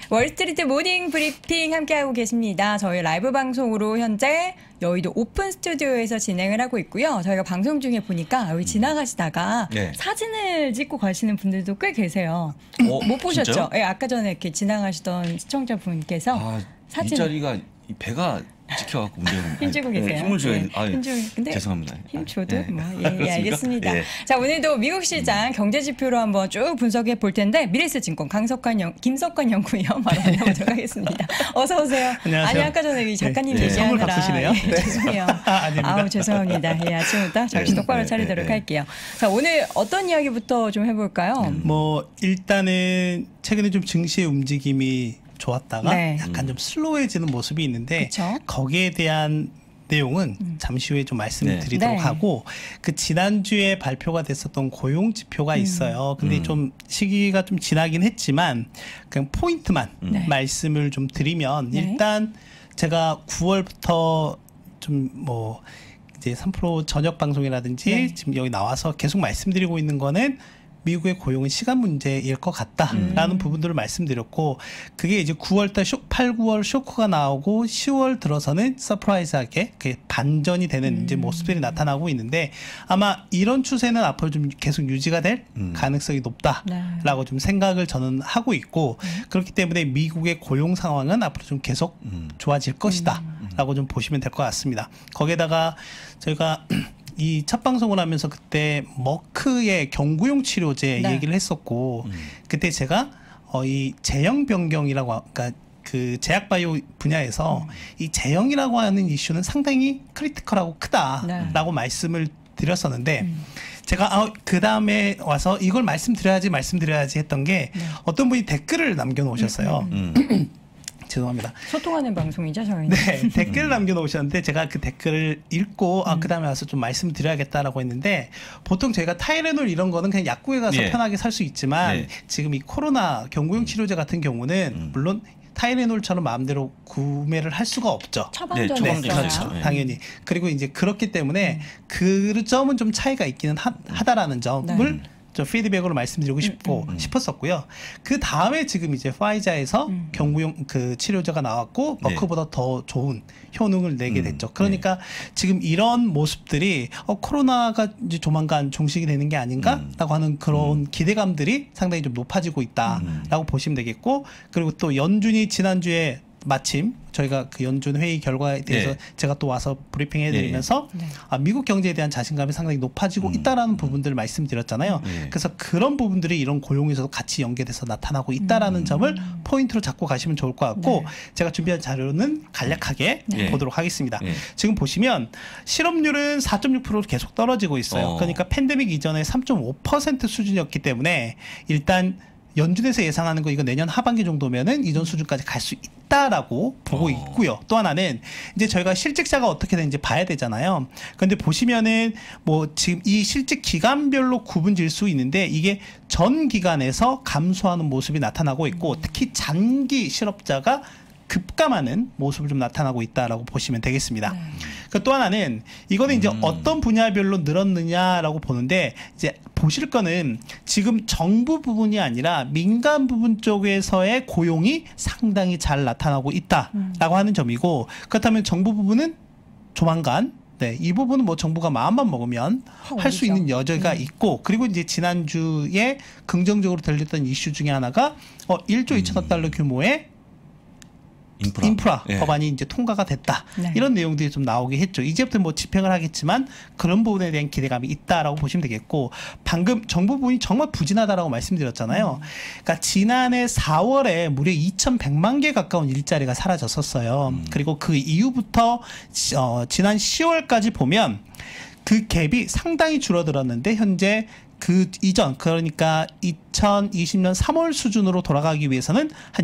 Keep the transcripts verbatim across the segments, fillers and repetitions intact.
월스트리트 모닝 브리핑 함께하고 계십니다. 저희 라이브 방송으로 현재 여의도 오픈 스튜디오에서 진행을 하고 있고요. 저희가 방송 중에 보니까 여기 지나가시다가 네. 사진을 찍고 가시는 분들도 꽤 계세요. 어, 못 보셨죠? 네, 아까 전에 이렇게 지나가시던 시청자분께서 아, 사진. 이 자리가 이 배가 찍혀갖고 문제는 힘주고 계세요. 힘을 줘야 네. 아, 힘주, 근데 죄송합니다. 힘줘도 예. 뭐 예, 예, 알겠습니다. 예. 자, 오늘도 미국 시장 음. 경제 지표로 한번 쭉 분석해 볼 텐데 미래에셋증권 강석환 영, 김석환 연구위원 바로 만나보도록 하겠습니다. 어서 오세요. 안녕하세요. 아니 아까 전에 이 작가님 네. 얘기하느라 선물 바꾸시네요. 예, 네. 죄송해요. 아, 아우 죄송합니다. 예, 아침부터 정신 네. 똑바로 네. 차리도록 네. 할게요. 자, 오늘 어떤 이야기부터 좀 해볼까요? 음. 뭐 일단은 최근에 좀 증시의 움직임이 좋았다가 네. 약간 좀 슬로우해지는 모습이 있는데 그쵸? 거기에 대한 내용은 음. 잠시 후에 좀 말씀을 네. 드리도록 네. 하고 그 지난주에 발표가 됐었던 고용 지표가 음. 있어요. 근데 음. 좀 시기가 좀 지나긴 했지만 그냥 포인트만 네. 말씀을 좀 드리면 네. 일단 제가 구월부터 좀 뭐 이제 삼 프로 저녁 방송이라든지 네. 지금 여기 나와서 계속 말씀드리고 있는 거는 미국의 고용은 시간 문제일 것 같다라는 음. 부분들을 말씀드렸고 그게 이제 구월달 쇼, 팔, 구월 쇼크가 나오고 시월 들어서는 서프라이즈하게 그게 반전이 되는 음. 이제 모습들이 나타나고 있는데 아마 이런 추세는 앞으로 좀 계속 유지가 될 음. 가능성이 높다라고 네. 좀 생각을 저는 하고 있고 음. 그렇기 때문에 미국의 고용 상황은 앞으로 좀 계속 음. 좋아질 것이다라고 좀 보시면 될 것 같습니다. 거기에다가 저희가 이 첫 방송을 하면서 그때 머크의 경구용 치료제 네. 얘기를 했었고 음. 그때 제가 어, 이 제형 변경이라고 그러니까 그 제약바이오 분야에서 음. 이 제형이라고 하는 이슈는 상당히 크리티컬하고 크다라고 네. 말씀을 드렸었는데 음. 제가 아, 그 다음에 와서 이걸 말씀드려야지 말씀드려야지 했던 게 네. 어떤 분이 댓글을 남겨놓으셨어요. 음. 음. 죄송합니다. 소통하는 방송이죠, 저희는. 네, 댓글을 남겨놓으셨는데 제가 그 댓글을 읽고 음. 아, 그 다음에 와서 좀 말씀드려야겠다라고 했는데 보통 저희가 타이레놀 이런 거는 그냥 약국에 가서 예. 편하게 살 수 있지만 예. 지금 이 코로나 경구용 치료제 같은 경우는 음. 물론 타이레놀처럼 마음대로 구매를 할 수가 없죠. 처방전이 네, 있어요. 그렇죠. 네. 당연히. 그리고 이제 그렇기 때문에 음. 그 점은 좀 차이가 있기는 하, 하다라는 점을 네. 좀 피드백으로 말씀드리고 싶고 음, 음. 싶었었고요. 그 다음에 지금 이제 파이자에서 음. 경구용 그 치료제가 나왔고 머크보다 네. 더 좋은 효능을 내게 됐죠. 음. 그러니까 네. 지금 이런 모습들이 어, 코로나가 이제 조만간 종식이 되는 게 아닌가라고 음. 하는 그런 음. 기대감들이 상당히 좀 높아지고 있다라고 음. 보시면 되겠고 그리고 또 연준이 지난주에 마침 저희가 그 연준 회의 결과에 대해서 네. 제가 또 와서 브리핑 해드리면서 네. 아, 미국 경제에 대한 자신감이 상당히 높아지고 음. 있다라는 부분들을 말씀드렸잖아요. 네. 그래서 그런 부분들이 이런 고용에서도 같이 연계돼서 나타나고 있다라는 음. 점을 포인트로 잡고 가시면 좋을 것 같고 네. 제가 준비한 자료는 간략하게 네. 보도록 하겠습니다. 네. 지금 보시면 실업률은 사 점 육 퍼센트로 계속 떨어지고 있어요. 어. 그러니까 팬데믹 이전에 삼 점 오 퍼센트 수준이었기 때문에 일단 연준에서 예상하는 거 이거 내년 하반기 정도면은 이전 수준까지 갈 수 있다라고 보고 어. 있고요. 또 하나는 이제 저희가 실직자가 어떻게 되는지 봐야 되잖아요. 그런데 보시면은 뭐 지금 이 실직 기간별로 구분질 수 있는데 이게 전 기간에서 감소하는 모습이 나타나고 있고 특히 장기 실업자가 급감하는 모습을 좀 나타나고 있다라고 보시면 되겠습니다. 네. 그 또 하나는 이거는 이제 음. 어떤 분야별로 늘었느냐라고 보는데 이제 보실 거는 지금 정부 부분이 아니라 민간 부분 쪽에서의 고용이 상당히 잘 나타나고 있다라고 음. 하는 점이고 그렇다면 정부 부분은 조만간 네, 이 부분은 뭐 정부가 마음만 먹으면 할 수 있는 여지가 음. 있고 그리고 이제 지난주에 긍정적으로 들렸던 이슈 중에 하나가 어, 일조 음. 이천억 달러 규모의 인프라, 인프라 예. 법안이 이제 통과가 됐다. 네. 이런 내용들이 좀 나오게 했죠. 이제부터 뭐 집행을 하겠지만 그런 부분에 대한 기대감이 있다라고 보시면 되겠고 방금 정부 부분이 정말 부진하다라고 말씀드렸잖아요. 음. 그러니까 지난해 사월에 무려 이천백만 개 가까운 일자리가 사라졌었어요. 음. 그리고 그 이후부터 어, 지난 시월까지 보면 그 갭이 상당히 줄어들었는데 현재 그 이전 그러니까 이천이십 년 삼월 수준으로 돌아가기 위해서는 한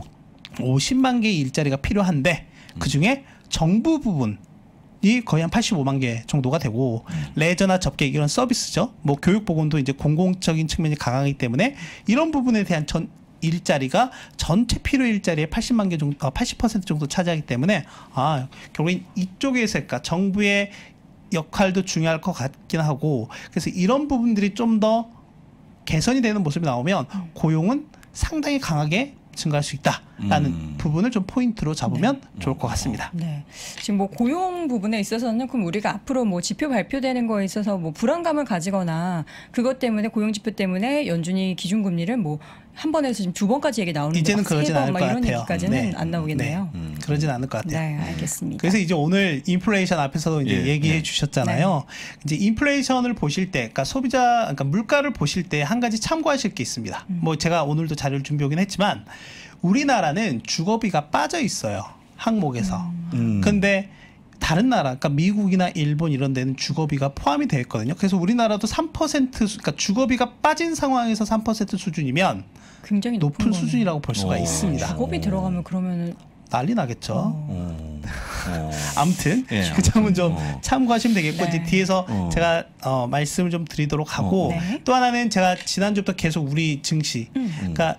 이백오십만 개의 일자리가 필요한데 음. 그중에 정부 부분이 거의 한 팔십오만 개 정도가 되고 음. 레저나 접객 이런 서비스죠. 뭐 교육보건도 이제 공공적인 측면이 강하기 때문에 이런 부분에 대한 전 일자리가 전체 필요 일자리의 팔십만 개 정도, 팔십 퍼센트 정도 차지하기 때문에 아 결국엔 이쪽에서 그러니까 정부의 역할도 중요할 것 같긴 하고 그래서 이런 부분들이 좀 더 개선이 되는 모습이 나오면 고용은 상당히 강하게 증가할 수 있다라는 음. 부분을 좀 포인트로 잡으면 네. 좋을 것 같습니다. 네. 지금 뭐 고용 부분에 있어서는 그럼 우리가 앞으로 뭐 지표 발표되는 거에 있어서 뭐 불안감을 가지거나 그것 때문에 고용 지표 때문에 연준이 기준금리를 뭐 한 번에서 지금 두 번까지 얘기 나오는 이제는 그러진 않을 것 이런 같아요. 얘기까지는 네. 안 나오겠네요. 네. 음. 그러진 않을 것 같아요. 네, 알겠습니다. 그래서 이제 오늘 인플레이션 앞에서도 이제 예, 얘기해 예. 주셨잖아요. 네. 이제 인플레이션을 보실 때, 그러니까 소비자, 그러니까 물가를 보실 때 한 가지 참고하실 게 있습니다. 음. 뭐 제가 오늘도 자료를 준비하긴 했지만 우리나라는 주거비가 빠져 있어요. 항목에서. 음. 근데 다른 나라, 그러니까 미국이나 일본 이런 데는 주거비가 포함이 되어 있거든요. 그래서 우리나라도 삼 퍼센트, 그러니까 주거비가 빠진 상황에서 삼 퍼센트 수준이면 굉장히 높은, 높은 수준이라고 볼 수가 오. 있습니다. 주거비 들어가면 그러면은 난리 나겠죠. 어. 어. 아무튼 예, 그 점은 좀 어. 참고하시면 되겠고 네. 이제 뒤에서 어. 제가 어, 말씀을 좀 드리도록 하고 어. 네. 또 하나는 제가 지난주부터 계속 우리 증시, 음. 그러니까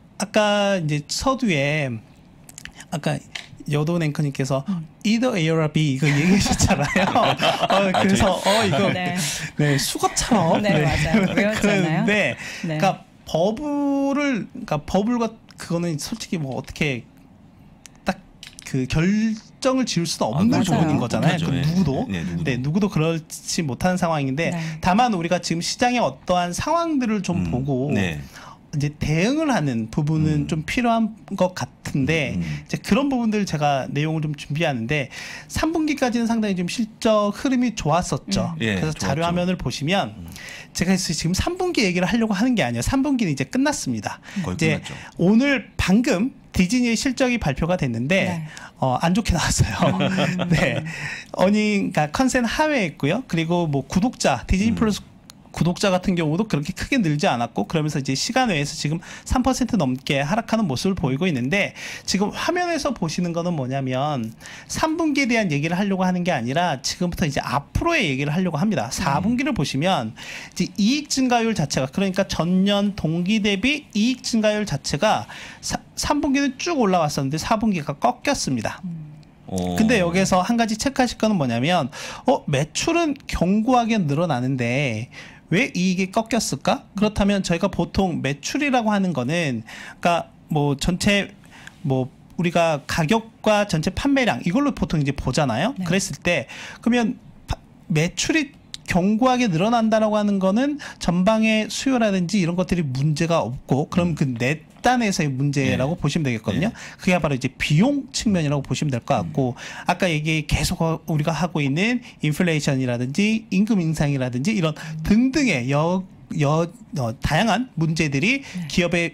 아까 이제 서두에 아까 여돈 앵커님께서 음. either A or B 이거 얘기하셨잖아요. 어, 그래서 어 이거 네. 네, 수것처럼 네, 맞아요. 외웠잖아요. 그런데 네. 그러니까 버블을 그러니까 버블과 그거는 솔직히 뭐 어떻게 딱 그 결정을 지을 수는 없는 아, 부분인 맞아요. 거잖아요. 못하죠. 그 예. 누구도 네, 누구도. 네, 누구도 그렇지 못하는 상황인데 네. 다만 우리가 지금 시장의 어떠한 상황들을 좀 음. 보고 네. 이제 대응을 하는 부분은 음. 좀 필요한 것 같은데 음. 이제 그런 부분들 제가 내용을 좀 준비하는데 삼 분기까지는 상당히 좀 실적 흐름이 좋았었죠. 음. 예, 그래서 좋았죠. 자료 화면을 보시면 음. 제가 지금 삼 분기 얘기를 하려고 하는 게 아니에요. 삼 분기는 이제 끝났습니다. 거의 이제 끝났죠. 오늘 방금 디즈니의 실적이 발표가 됐는데 네. 어, 안 좋게 나왔어요. 음. 네, 어닝, 그러니까 컨센 하회했고요. 그리고 뭐 구독자 디즈니 음. 플러스 구독자 같은 경우도 그렇게 크게 늘지 않았고 그러면서 이제 시간 외에서 지금 삼 퍼센트 넘게 하락하는 모습을 보이고 있는데 지금 화면에서 보시는 거는 뭐냐면 삼 분기에 대한 얘기를 하려고 하는 게 아니라 지금부터 이제 앞으로의 얘기를 하려고 합니다. 사 분기를 보시면 이제 이익 증가율 자체가 그러니까 전년 동기 대비 이익 증가율 자체가 사, 삼 분기는 쭉 올라왔었는데 사 분기가 꺾였습니다. 어. 근데 여기서 한 가지 체크하실 거는 뭐냐면 어 매출은 견고하게 늘어나는데 왜 이익이 꺾였을까? 그렇다면 저희가 보통 매출이라고 하는 거는 그러니까 뭐 전체 뭐 우리가 가격과 전체 판매량 이걸로 보통 이제 보잖아요. 네. 그랬을 때 그러면 파, 매출이 견고하게 늘어난다라고 하는 거는 전방의 수요라든지 이런 것들이 문제가 없고 그럼 그 넷단에서의 문제라고 네. 보시면 되겠거든요. 네. 그게 바로 이제 비용 측면이라고 보시면 될 것 같고 아까 얘기 계속 우리가 하고 있는 인플레이션이라든지 임금 인상이라든지 이런 등등의 여, 여, 어, 다양한 문제들이 기업의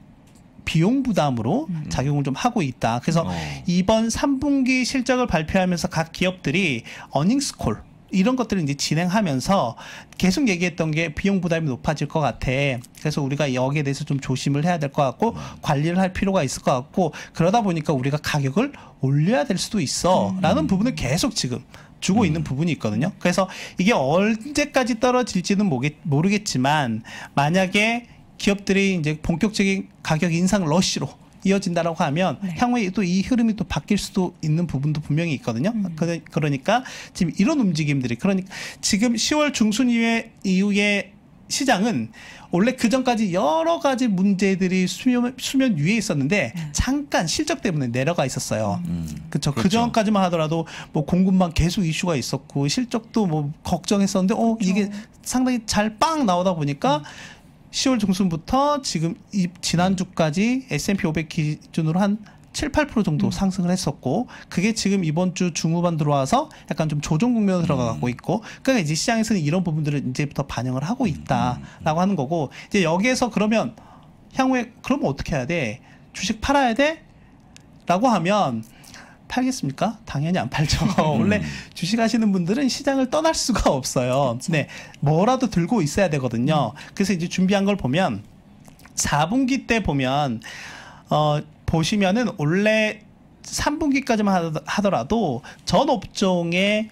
비용 부담으로 음. 작용을 좀 하고 있다. 그래서 어. 이번 삼 분기 실적을 발표하면서 각 기업들이 어닝스 콜 이런 것들을 이제 진행하면서 계속 얘기했던 게 비용 부담이 높아질 것 같아. 그래서 우리가 여기에 대해서 좀 조심을 해야 될 것 같고 관리를 할 필요가 있을 것 같고 그러다 보니까 우리가 가격을 올려야 될 수도 있어. 라는 부분을 계속 지금 주고 있는 부분이 있거든요. 그래서 이게 언제까지 떨어질지는 모르겠지만 만약에 기업들이 이제 본격적인 가격 인상 러쉬로 이어진다라고 하면 네. 향후에 또 이 흐름이 또 바뀔 수도 있는 부분도 분명히 있거든요. 음. 그러니까 지금 이런 움직임들이 그러니까 지금 시월 중순 이후에 이후에 시장은 원래 그 전까지 여러 가지 문제들이 수면, 수면 위에 있었는데 네. 잠깐 실적 때문에 내려가 있었어요. 음. 그쵸. 그렇죠. 그 전까지만 하더라도 뭐 공급망 계속 이슈가 있었고 실적도 뭐 걱정했었는데 어 이게 상당히 잘 빵 나오다 보니까 음. 시월 중순부터 지금 이 지난주까지 에스 앤 피 오백 기준으로 한 칠, 팔 퍼센트 정도 음. 상승을 했었고 그게 지금 이번 주 중후반 들어와서 약간 좀 조정 국면으로 들어가고 있고 그러니까 이제 시장에서는 이런 부분들을 이제부터 반영을 하고 있다라고 하는 거고 이제 여기에서 그러면 향후에 그러면 어떻게 해야 돼? 주식 팔아야 돼? 라고 하면 팔겠습니까? 당연히 안 팔죠. 원래 주식 하시는 분들은 시장을 떠날 수가 없어요. 그쵸. 네, 뭐라도 들고 있어야 되거든요. 그래서 이제 준비한 걸 보면 사 분기 때 보면 어 보시면은 원래 삼 분기까지만 하더라도 전 업종의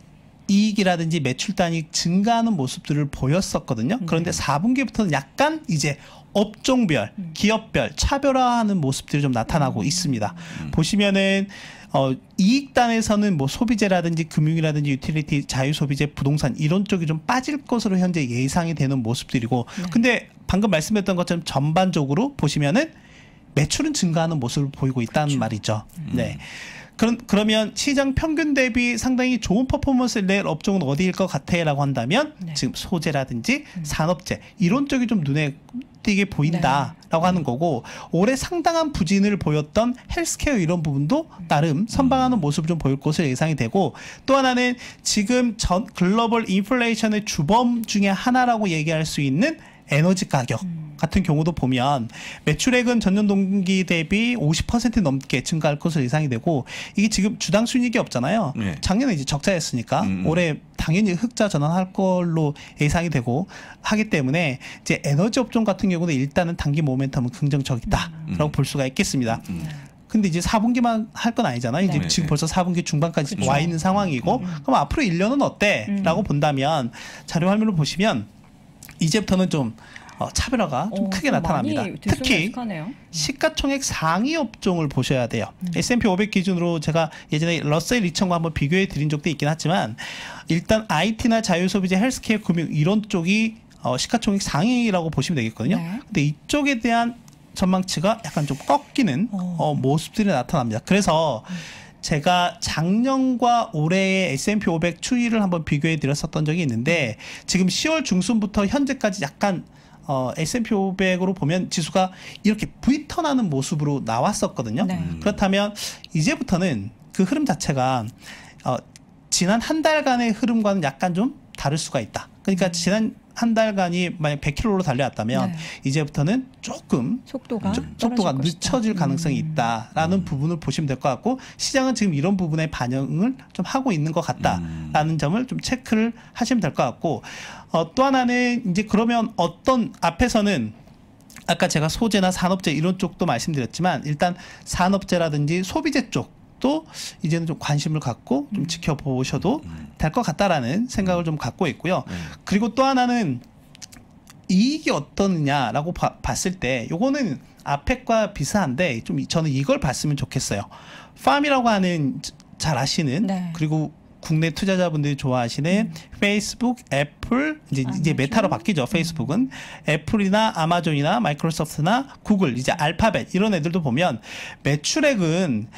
이익이라든지 매출 단위 증가하는 모습들을 보였었거든요. 그런데 사 분기부터는 약간 이제 업종별, 기업별 차별화하는 모습들이 좀 나타나고 있습니다. 음. 보시면은 어, 이익단에서는 뭐 소비재라든지 금융이라든지 유틸리티, 자유소비재, 부동산 이런 쪽이 좀 빠질 것으로 현재 예상이 되는 모습들이고 네. 근데 방금 말씀드렸던 것처럼 전반적으로 보시면은 매출은 증가하는 모습을 보이고 있다는 그렇죠. 말이죠. 음. 네. 그런, 그러면 시장 평균 대비 상당히 좋은 퍼포먼스를 낼 업종은 어디일 것 같아라고 한다면 네. 지금 소재라든지 음. 산업재 이런 쪽이 좀 눈에 띄게 보인다라고 네. 하는 거고 올해 상당한 부진을 보였던 헬스케어 이런 부분도 나름 선방하는 모습을 좀 보일 것으로 예상이 되고 또 하나는 지금 전 글로벌 인플레이션의 주범 중에 하나라고 얘기할 수 있는 에너지 가격 음. 같은 경우도 보면 매출액은 전년 동기 대비 오십 퍼센트 넘게 증가할 것으로 예상이 되고 이게 지금 주당 순이익이 없잖아요. 네. 작년에 이제 적자였으니까 음. 올해 당연히 흑자 전환할 걸로 예상이 되고 하기 때문에 이제 에너지 업종 같은 경우는 일단은 단기 모멘텀은 긍정적이다라고 음. 볼 수가 있겠습니다. 음. 근데 이제 사 분기만 할 건 아니잖아요. 이제 네. 지금 벌써 사 분기 중반까지 그렇죠. 와 있는 상황이고 음. 그럼 앞으로 일 년은 어때? 음. 라고 본다면 자료 화면을 보시면 이제부터는 좀 어, 차별화가 좀 어, 크게 좀 나타납니다. 많이 특히 들쑥날쑥하네요. 시가총액 상위 업종을 보셔야 돼요. 음. 에스 앤 피 오백 기준으로 제가 예전에 러셀 이천과 한번 비교해 드린 적도 있긴 하지만 일단 아이티나 자유소비재, 헬스케어, 금융 이런 쪽이 어, 시가총액 상위라고 보시면 되겠거든요. 네. 근데 이쪽에 대한 전망치가 약간 좀 꺾이는 어. 어, 모습들이 나타납니다. 그래서 제가 작년과 올해의 에스 앤 피 오백 추이를 한번 비교해 드렸었던 적이 있는데 지금 시월 중순부터 현재까지 약간 어, 에스 앤 피 오백으로 보면 지수가 이렇게 V턴 하는 모습으로 나왔었거든요. 네. 음. 그렇다면 이제부터는 그 흐름 자체가 어, 지난 한 달간의 흐름과는 약간 좀 다를 수가 있다. 그러니까 지난 한 달간이 만약 백 킬로미터로 달려왔다면 네. 이제부터는 조금 속도가 좀 속도가 떨어질 것이다. 늦춰질 가능성이 음. 있다라는 부분을 보시면 될 것 같고 시장은 지금 이런 부분에 반영을 좀 하고 있는 것 같다라는 음. 점을 좀 체크를 하시면 될 것 같고 어, 또 하나는 이제 그러면 어떤 앞에서는 아까 제가 소재나 산업재 이런 쪽도 말씀드렸지만 일단 산업재라든지 소비재 쪽도 이제는 좀 관심을 갖고 좀 지켜보셔도 될 것 같다라는 생각을 좀 갖고 있고요. 음. 그리고 또 하나는 이익이 어떠느냐라고 봐, 봤을 때 요거는 아펙과 비슷한데 좀 저는 이걸 봤으면 좋겠어요. 팜이라고 하는 잘 아시는 네. 그리고 국내 투자자분들이 좋아하시는 음. 페이스북, 애플 이제 아마존? 이제 메타로 바뀌죠. 페이스북은 음. 애플이나 아마존이나 마이크로소프트나 구글 이제 알파벳 이런 애들도 보면 매출액은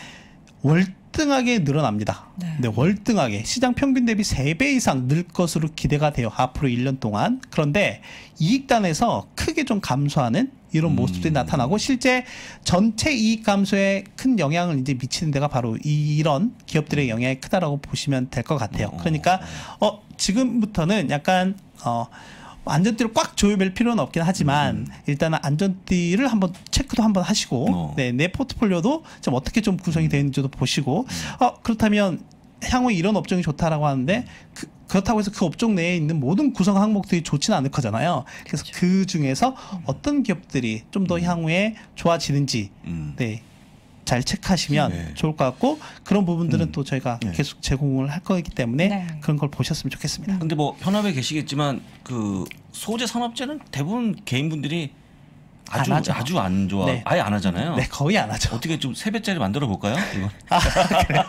월등하게 늘어납니다. 네. 네, 월등하게 시장 평균 대비 세 배 이상 늘 것으로 기대가 돼요. 앞으로 일 년 동안. 그런데 이익단에서 크게 좀 감소하는 이런 음. 모습들이 나타나고 실제 전체 이익 감소에 큰 영향을 이제 미치는 데가 바로 이런 기업들의 영향이 크다라고 보시면 될 것 같아요. 그러니까 어 지금부터는 약간 어 안전띠를 꽉 조여맬 필요는 없긴 하지만 음. 일단은 안전띠를 한번 체크도 한번 하시고 어. 네, 내 포트폴리오도 좀 어떻게 좀 구성이 되는지도 보시고 어 그렇다면 향후 이런 업종이 좋다라고 하는데 그, 그렇다고 해서 그 업종 내에 있는 모든 구성 항목들이 좋지는 않을 거잖아요. 그래서 그렇죠. 그 중에서 어떤 기업들이 좀 더 향후에 좋아지는지 음. 네. 잘 체크하시면 네. 좋을 것 같고 그런 부분들은 음. 또 저희가 네. 계속 제공을 할 거기 때문에 네. 그런 걸 보셨으면 좋겠습니다. 근데 뭐 현업에 계시겠지만 그 소재 산업재는 대부분 개인분들이 아주 안 하죠. 아주 안 좋아. 네. 아예 안 하잖아요. 네, 거의 안 하죠. 어떻게 좀 세 배짜리 만들어 볼까요? 이거. 아, 그래요?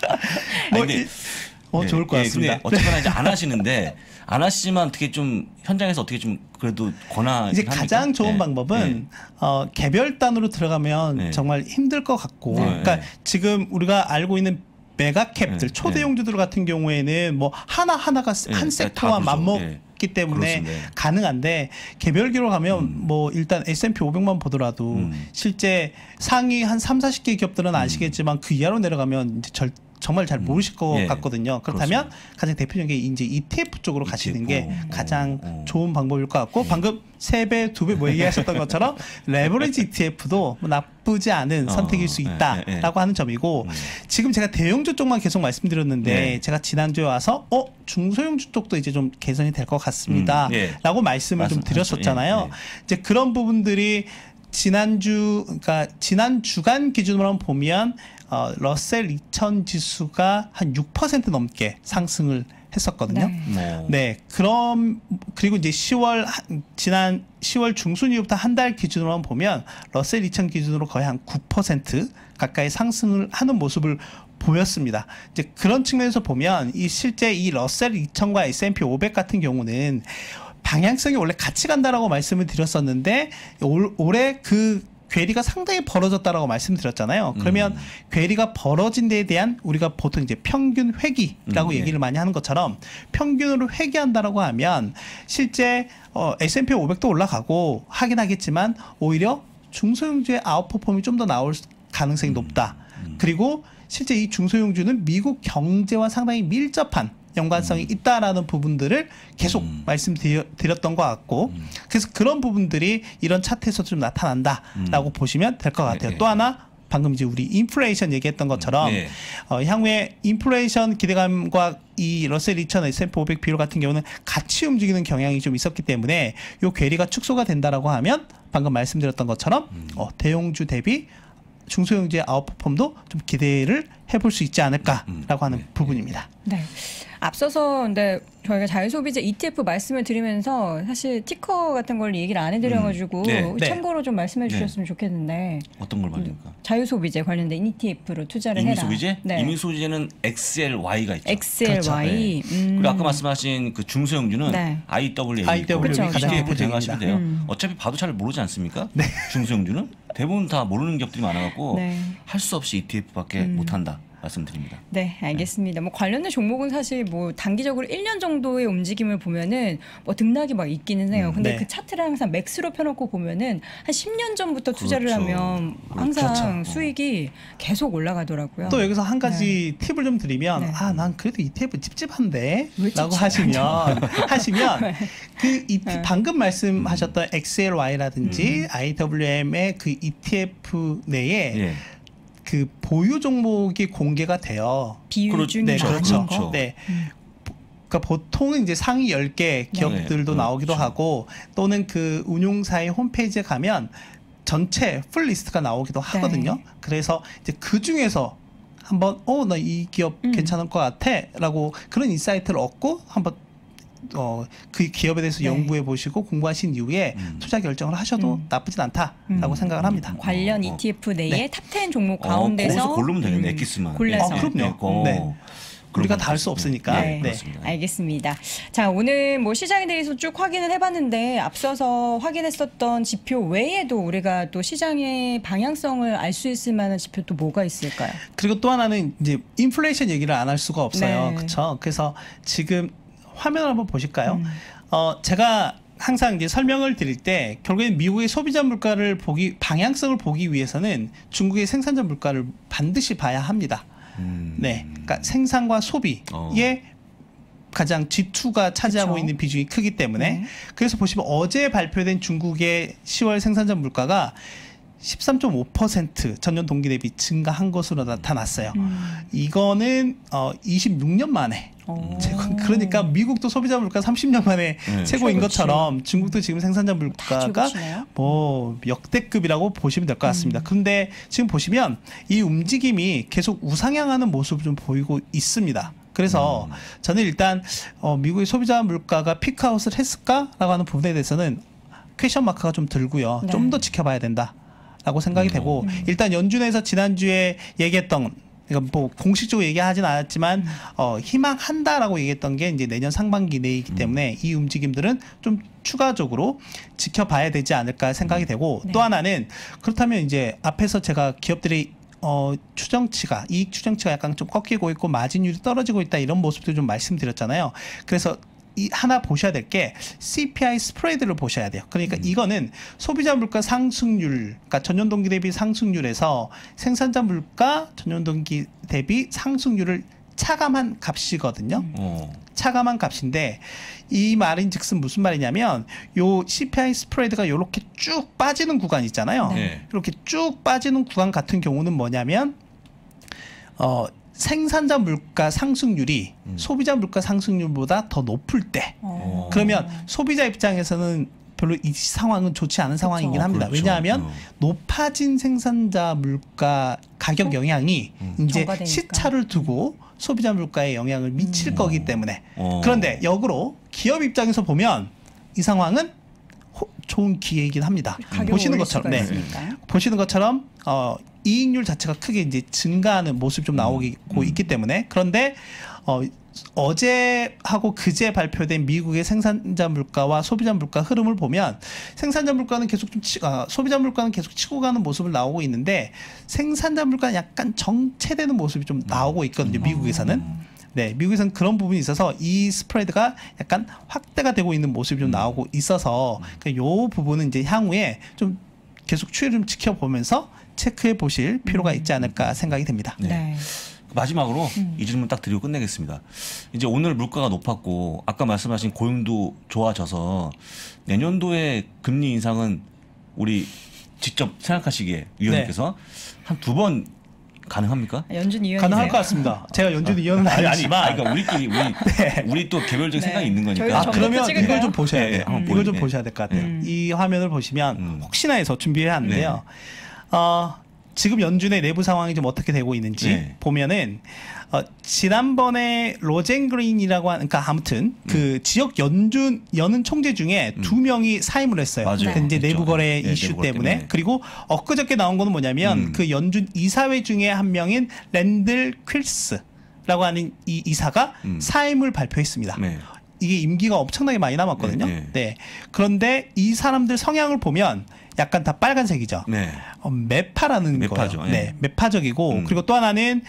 뭐, 근데- 이- 어, 좋을 것 예, 같습니다. 근데 어쨌거나 이제 안 하시는데 안 하시지만 어떻게 좀 현장에서 어떻게 좀 그래도 권하 이제 가장 좋은 방법은 어, 개별단으로 들어가면 네. 정말 힘들 것 같고 네. 그러니까 네. 지금 우리가 알고 있는 메가캡들 네. 초대형주들 같은 경우에는 뭐 하나하나가 네. 한 네. 섹터와 다 그렇죠. 맞먹기 때문에 그렇습니다. 가능한데 개별기로 가면 음. 뭐 일단 에스 앤 피 오백만 보더라도 음. 실제 상위 한 삼, 사십 개 기업들은 아시겠지만 그 이하로 내려가면 이제 절 정말 잘 모르실 것 예. 같거든요. 그렇다면 그렇습니다. 가장 대표적인 게 이제 이티에프 쪽으로 가시는 게 이티에프. 가장 어, 어. 좋은 방법일 것 같고 방금 세 배, 두 배 뭐 얘기하셨던 것처럼 레버리지 이티에프도 뭐 나쁘지 않은 어, 선택일 수 예, 있다라고 예, 예. 하는 점이고 음. 지금 제가 대형주 쪽만 계속 말씀드렸는데 네. 제가 지난주에 와서 어 중소형주 쪽도 이제 좀 개선이 될 것 같습니다. 음, 예. 라고 말씀을 좀 말씀- 드렸었잖아요. 예, 예. 이제 그런 부분들이 지난주 그러니까 지난 주간 기준으로 보면 어, 러셀 이천 지수가 한 육 퍼센트 넘게 상승을 했었거든요. 네. 뭐. 네, 그럼 그리고 이제 시월 한- 지난 시월 중순 이후부터 한 달 기준으로 보면 러셀 이천 기준으로 거의 한 구 퍼센트 가까이 상승을 하는 모습을 보였습니다. 이제 그런 측면에서 보면 이 실제 이 러셀 이천과 에스 앤 피 오백 같은 경우는 방향성이 원래 같이 간다라고 말씀을 드렸었는데 올, 올해 그 괴리가 상당히 벌어졌다라고 말씀드렸잖아요. 그러면 음. 괴리가 벌어진 데에 대한 우리가 보통 이제 평균 회귀라고 음, 얘기를 네. 많이 하는 것처럼 평균으로 회귀한다라고 하면 실제 어, 에스 앤 피 오백도 올라가고 하긴 하겠지만 오히려 중소형주의 아웃퍼폼이 좀 더 나올 가능성이 음. 높다. 음. 그리고 실제 이 중소형주는 미국 경제와 상당히 밀접한 연관성이 음. 있다라는 부분들을 계속 음. 말씀드렸던 것 같고 음. 그래서 그런 부분들이 이런 차트에서 좀 나타난다라고 음. 보시면 될 것 같아요. 네, 또 네. 하나 방금 이제 우리 인플레이션 얘기했던 것처럼 네. 어, 향후에 인플레이션 기대감과 이 러셀 이천 에스 앤 피 오백 비율 같은 경우는 같이 움직이는 경향이 좀 있었기 때문에 요 괴리가 축소가 된다라고 하면 방금 말씀드렸던 것처럼 음. 어, 대형주 대비 중소형주의 아웃퍼폼도 좀 기대를 해볼 수 있지 않을까라고 음. 하는 네. 부분입니다. 네. 앞서서 근데 저희가 자유소비자 이 티 에프 말씀을 드리면서 사실 티커 같은 걸 얘기를 안 해드려가지고 음. 네. 네. 참고로 좀 말씀해 네. 주셨으면 좋겠는데 어떤 걸 말입니까? 자유소비재 관련된 이 티 에프로 투자를 해라. 이미소비재? 네. 이미소비재는 엑스 엘 와이가 있죠. 엑스 엘 와이. 그렇죠. 음. 그리고 아까 말씀하신 그 중소형주는 네. 아이 더블유 아이 더블유 그쵸, 그쵸. 이티에프 대응하시면 돼요. 음. 어차피 봐도 잘 모르지 않습니까? 네. 중소형주는 대부분 다 모르는 기업들이 많아갖고 네. 할 수 없이 이티에프밖에 음. 못한다 말씀드립니다. 네, 알겠습니다. 뭐 관련된 종목은 사실 뭐 단기적으로 일 년 정도의 움직임을 보면은 뭐 등락이 막 있기는 해요. 음, 근데 네. 그 차트를 항상 맥스로 펴놓고 보면은 한 십 년 전부터 투자를 그렇죠. 하면 항상 그렇죠. 수익이 계속 올라가더라고요. 또 여기서 한 가지 팁을 좀 드리면 네. 아 난 그래도 이티에프 찝찝한데 왜 라고 찝찝하죠? 하시면 하시면 그 이, 네. 방금 말씀하셨던 엑스 엘 와이라든지 아이 더블유 엠의 그 이티에프 내에 예. 그 보유 종목이 공개가 돼요. 비율중이 네, 많은 그렇죠. 거. 네. 그러니까 보통은 이제 상위 열 개 기업들도 네, 나오기도 그렇죠. 하고 또는 그 운용사의 홈페이지에 가면 전체 풀 리스트가 나오기도 하거든요. 그래서 이제 그 중에서 한번 어 나 이 기업 음. 괜찮을 것 같아라고 그런 인사이트를 얻고 한번 어 그 기업에 대해서 네. 연구해 보시고 공부하신 이후에 음. 투자 결정을 하셔도 음. 나쁘진 않다라고 음. 생각을 합니다. 관련 어, 어. 이티에프 내에 네. 탑 텐 종목 어, 가운데서 거기서 고르면 되겠네. 음, 엑기스만. 골라서. 어, 그럼요. 어, 네. 우리가 다 할 수 그런 없으니까. 네. 네. 그렇습니다. 알겠습니다. 자, 오늘 뭐 시장에 대해서 쭉 확인을 해봤는데 앞서서 확인했었던 지표 외에도 우리가 또 시장의 방향성을 알 수 있을 만한 지표 또 뭐가 있을까요? 그리고 또 하나는 이제 인플레이션 얘기를 안 할 수가 없어요. 네. 그렇죠? 그래서 지금 화면을 한번 보실까요? 음. 어, 제가 항상 이제 설명을 드릴 때 결국엔 미국의 소비자 물가를 보기 방향성을 보기 위해서는 중국의 생산자 물가를 반드시 봐야 합니다. 음. 네, 그러니까 생산과 소비의 어. 가장 지 투가 차지하고 그쵸. 있는 비중이 크기 때문에 네. 그래서 보시면 어제 발표된 중국의 시월 생산자 물가가 십삼 점 오 퍼센트 전년 동기 대비 증가한 것으로 나타났어요. 음. 이거는 어, 이십육 년 만에 어. 최고. 그러니까 미국도 소비자 물가 삼십 년 만에 네. 최고인 최고치. 것처럼 중국도 지금 생산자 다 물가가 최고치네요. 뭐 역대급이라고 보시면 될 것 같습니다. 음. 그런데 지금 보시면 이 움직임이 계속 우상향하는 모습을 좀 보이고 있습니다. 그래서 음. 저는 일단 어, 미국의 소비자 물가가 피크아웃을 했을까라고 하는 부분에 대해서는 퀘션 마크가 좀 들고요. 네. 좀 더 지켜봐야 된다라고 생각이 음. 되고 음. 일단 연준에서 지난주에 얘기했던 그러니까 뭐 공식적으로 얘기하진 않았지만 음. 어, 희망한다라고 얘기했던 게 이제 내년 상반기 내이기 때문에 이 움직임들은 좀 추가적으로 지켜봐야 되지 않을까 생각이 되고 네. 또 하나는 그렇다면 이제 앞에서 제가 기업들이 어, 추정치가 이익 추정치가 약간 좀 꺾이고 있고 마진율이 떨어지고 있다 이런 모습들 좀 말씀드렸잖아요. 그래서 이 하나 보셔야 될 게 씨피아이 스프레드를 보셔야 돼요. 그러니까 음. 이거는 소비자 물가 상승률, 그러니까 전년 동기 대비 상승률에서 생산자 물가 전년 동기 대비 상승률을 차감한 값이거든요. 어. 차감한 값인데 이 말인즉슨 무슨 말이냐면 요 씨피아이 스프레드가 이렇게 쭉 빠지는 구간 있잖아요. 네. 이렇게 쭉 빠지는 구간 같은 경우는 뭐냐면 어. 생산자 물가 상승률이 음. 소비자 물가 상승률보다 더 높을 때 어. 그러면 소비자 입장에서는 별로 이 상황은 좋지 않은 상황이긴 어, 합니다. 그렇죠. 왜냐하면 어. 높아진 생산자 물가 가격 영향이 음. 이제 전가되니까. 시차를 두고 소비자 물가에 영향을 미칠 음. 거기 때문에 어. 그런데 역으로 기업 입장에서 보면 이 상황은 호, 좋은 기회이긴 합니다. 가격을 보시는 올릴 것처럼 수가 네. 있으니까. 보시는 것처럼 어, 이익률 자체가 크게 이제 증가하는 모습이 좀 나오고 음. 있기 때문에 그런데 어, 어제하고 그제 발표된 미국의 생산자 물가와 소비자 물가 흐름을 보면 생산자 물가는 계속 좀 치, 아, 소비자 물가는 계속 치고 가는 모습을 나오고 있는데 생산자 물가는 약간 정체되는 모습이 좀 나오고 있거든요. 미국에서는. 네, 미국에서는 그런 부분이 있어서 이 스프레드가 약간 확대가 되고 있는 모습이 좀 나오고 있어서 이 부분은 이제 향후에 좀 계속 추이를 좀 지켜보면서 체크해 보실 필요가 있지 않을까 생각이 됩니다. 네. 네. 마지막으로 음. 이 질문 딱 드리고 끝내겠습니다. 이제 오늘 물가가 높았고 아까 말씀하신 고용도 좋아져서 내년도에 금리 인상은 우리 직접 생각하시기에 위원님께서 네. 한 두 번 가능합니까? 연준 위원 가능할 것 같습니다. 제가 연준 위원은 아니, 아니지만 아니, 그러니까 우리끼리 우리 네. 우리 또 개별적인 네. 생각이 있는 거니까. 아, 그러면 이걸 좀 보셔야 돼요. 네, 네. 이걸 좀 네. 보셔야 될 것 같아요. 음. 이 화면을 보시면 음. 혹시나 해서 준비해 왔는데요. 네. 어, 지금 연준의 내부 상황이 좀 어떻게 되고 있는지 네. 보면은 어, 지난번에 로젠그린이라고 하는 그러니까 아무튼 음. 그 지역 연준 연은 총재 중에 음. 두 명이 사임을 했어요. 맞아요. 그 이제 내부 거래 네, 이슈 내부 때문에. 때문에 그리고 엊그저께 나온 거는 뭐냐면 음. 그 연준 이사회 중에 한 명인 랜들 퀼스라고 하는 이 이사가 음. 사임을 발표했습니다. 네. 이게 임기가 엄청나게 많이 남았거든요. 네, 네. 네. 그런데 이 사람들 성향을 보면 약간 다 빨간색이죠. 네. 어, 매파라는 매파죠. 거예요. 네. 네, 매파적이고 음. 그리고 또 하나는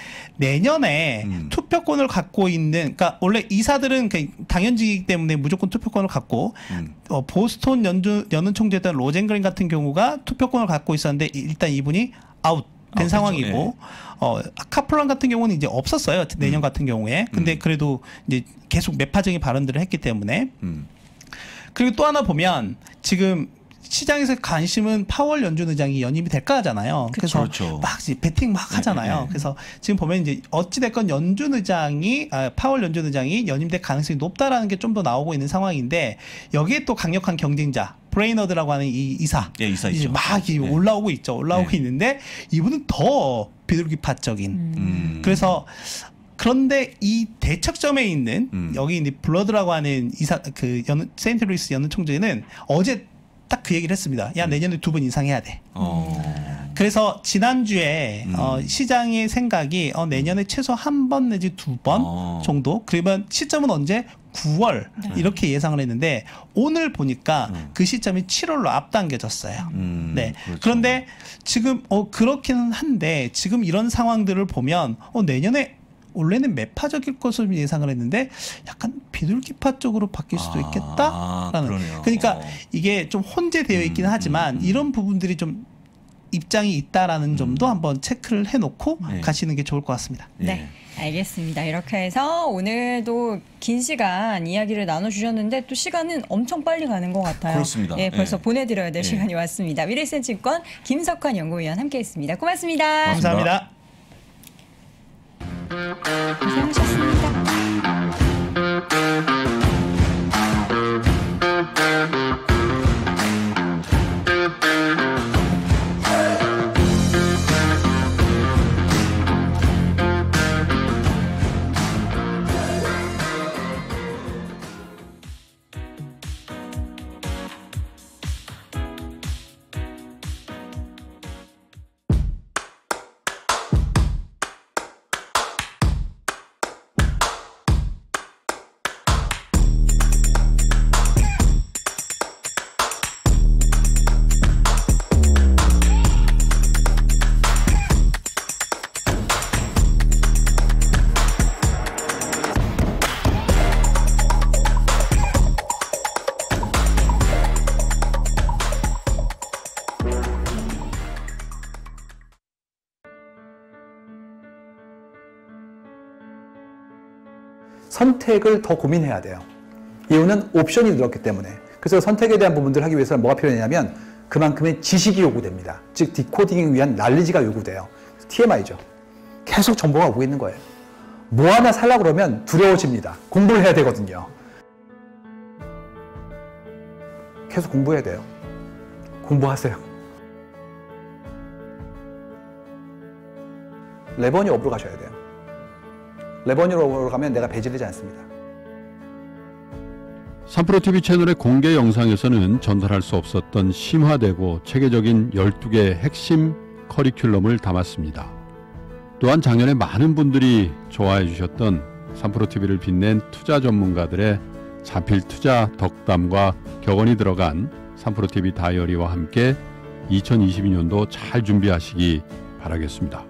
내년에 음. 투표권을 갖고 있는, 그러니까 원래 이사들은 당연직이기 때문에 무조건 투표권을 갖고 음. 어, 보스턴 연준 연은 총재였던 로젠그린 같은 경우가 투표권을 갖고 있었는데 일단 이분이 아웃. 된 아, 상황이고, 그렇죠. 네. 어, 카플란 같은 경우는 이제 없었어요. 내년 음. 같은 경우에. 근데 음. 그래도 이제 계속 매파적인 발언들을 했기 때문에. 음. 그리고 또 하나 보면 지금 시장에서 관심은 파월 연준 의장이 연임이 될까 하잖아요. 그래서 그렇죠. 막 배팅 막 하잖아요. 네, 네. 그래서 지금 보면 이제 어찌됐건 연준 의장이, 아, 파월 연준 의장이 연임될 가능성이 높다라는 게 좀 더 나오고 있는 상황인데 여기에 또 강력한 경쟁자. 브레이너드라고 하는 이 이사, 예, 이사 이제 있죠. 막 네. 올라오고 있죠. 올라오고 네. 있는데 이분은 더 비둘기파적인. 음. 그래서 그런데 이 대척점에 있는 음. 여기 이제 블러드라고 하는 이사 그 연 세인트루이스 연은 총재는 어제 딱 그 얘기를 했습니다. 야, 내년에 두 번 인상해야 돼. 어. 그래서 지난주에 음. 어, 시장의 생각이 어, 내년에 최소 한 번 내지 두 번 어. 정도. 그러면 시점은 언제? 구월 네. 이렇게 예상을 했는데 오늘 보니까 음. 그 시점이 칠월로 앞당겨졌어요. 음, 네. 그렇죠. 그런데 지금 어, 그렇기는 한데 지금 이런 상황들을 보면 어, 내년에 원래는 매파적일 것으로 예상을 했는데 약간 비둘기파 쪽으로 바뀔 수도 있겠다라는. 아, 그러니까 어. 이게 좀 혼재되어 있기는 음, 하지만 음, 음. 이런 부분들이 좀 입장이 있다라는 음. 점도 한번 체크를 해놓고 네. 가시는 게 좋을 것 같습니다. 네. 네. 알겠습니다. 이렇게 해서 오늘도 긴 시간 이야기를 나눠주셨는데 또 시간은 엄청 빨리 가는 것 같아요. 그렇습니다. 예, 벌써 네. 보내드려야 될 네. 시간이 왔습니다. 미래에셋증권 김석환 연구위원 함께했습니다. 고맙습니다. 감사합니다. 고생하셨습니다. 선택을 더 고민해야 돼요. 이유는 옵션이 늘었기 때문에. 그래서 선택에 대한 부분들을 하기 위해서는 뭐가 필요하냐면 그만큼의 지식이 요구됩니다. 즉 디코딩을 위한 난리지가 요구돼요. 티엠아이죠. 계속 정보가 오고 있는 거예요. 뭐 하나 살려고 그러면 두려워집니다. 공부를 해야 되거든요. 계속 공부해야 돼요. 공부하세요. 레버니 업으로 가셔야 돼요. 레버니로 가면 내가 배제되지 않습니다. 삼프로티비 채널의 공개 영상에서는 전달할 수 없었던 심화되고 체계적인 열두 개의 핵심 커리큘럼을 담았습니다. 또한 작년에 많은 분들이 좋아해 주셨던 삼프로티비를 빛낸 투자 전문가들의 자필 투자 덕담과 격언이 들어간 삼프로티비 다이어리와 함께 이천이십이 년도 잘 준비하시기 바라겠습니다.